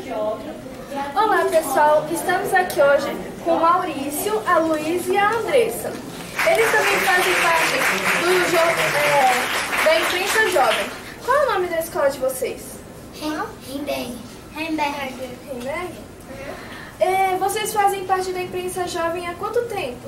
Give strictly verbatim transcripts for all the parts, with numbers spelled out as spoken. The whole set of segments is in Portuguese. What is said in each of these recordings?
Olá pessoal, estamos aqui hoje com o Maurício, a Luísa e a Andressa. Eles também fazem parte do jo é, da imprensa jovem. Qual é o nome da escola de vocês? Rimberg. Rimberg. Rimberg? É, vocês fazem parte da imprensa jovem há quanto tempo?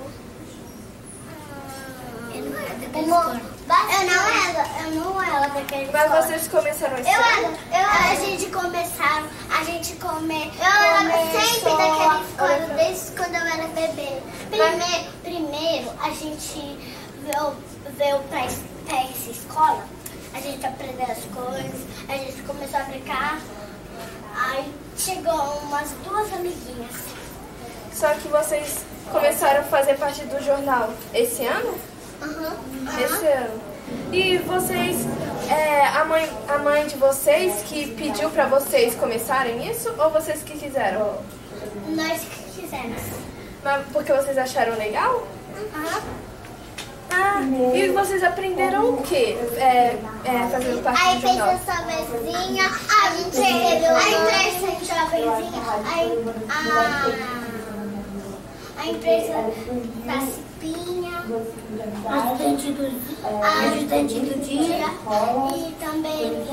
Eu não era daquela escola. Eu não era, eu não era daquela escola. Mas vocês começaram esse Eu ano? era, eu era. A gente começaram, a gente come, eu era sempre daquela escola, desde quando eu era bebê. Primeiro, primeiro a gente veio, veio pra, pra essa escola, a gente aprendeu as coisas, a gente começou a brincar, aí chegou umas duas amiguinhas. Só que vocês começaram a fazer parte do jornal esse ano? Uhum. Esse ano. E vocês, é, a, mãe, a mãe de vocês que pediu pra vocês começarem isso ou vocês que quiseram? Nós que quisemos. Mas porque vocês acharam legal? Uhum. Ah, e vocês aprenderam o quê? É, é, fazendo parte Aí do fez jornal? essa vezinha, a gente recebeu a imprensa jovenzinha, a, a imprensa da Cipinha, a ajudante do, a ajudante do dia e também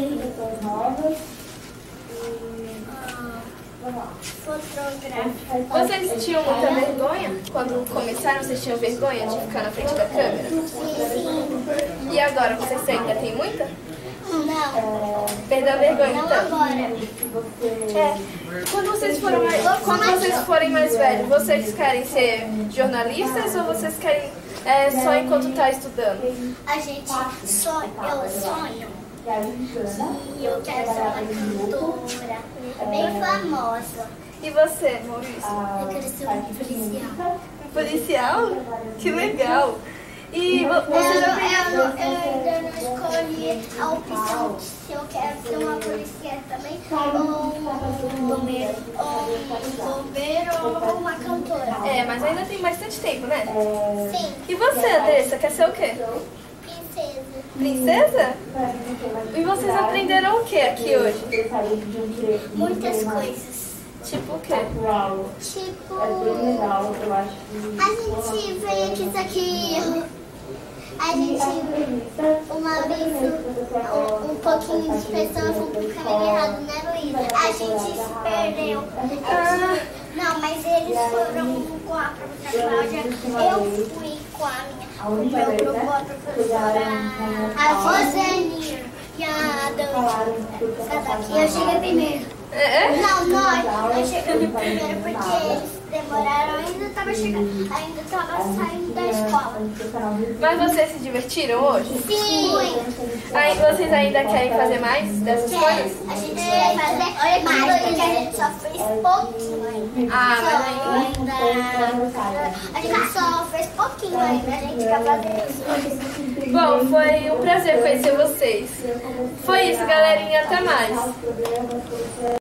ah, fotográfico. Vocês tinham muita vergonha? Quando começaram, vocês tinham vergonha de ficar na frente da câmera? Sim. E agora, vocês ainda têm muita? Não. Perdeu a vergonha, Não então? agora. É. Quando vocês, foram mais, quando vocês forem mais velhos, vocês querem ser jornalistas ou vocês querem é, só enquanto tá estudando? A gente sonha, eu sonho e eu quero ser uma cantora bem famosa. E você, Maurício? Eu quero ser um policial. Um policial? Que legal! E vo- Eu, você já não- eu, não- eu ainda não escolhi a opção de se eu quero ser uma policial também, ou um bombeiro, ou um bombeiro, ou uma cantora. É, mas ainda tem bastante tempo, né? Sim, E você, Andressa, quer ser o quê? princesa. Princesa? E vocês aprenderam o que aqui hoje? Muitas coisas. Tipo o quê? Tipo, a gente veio aqui, isso aqui, a gente, o Maurício, um, um pouquinho de expressão, foi pro caminho errado, né, Luísa? A gente se perdeu. A gente, não, mas eles foram com a professora Cláudia, eu fui com a minha, com o meu grupo, a professora, a Rosania e a Dante. E eu cheguei primeiro. É? Não, nós, nós chegamos primeiro porque eles demoraram, ainda estava chegando, ainda estava saindo da escola. Mas vocês se divertiram hoje? Sim! Aí vocês ainda querem fazer mais dessas coisas? A gente vai fazer mais, porque a gente só fez pouquinho ainda. Ah, Só mas ainda. A gente só fez pouquinho ainda, a gente quer fazer isso. Bom, foi um prazer conhecer vocês. Foi isso, galerinha. Até mais.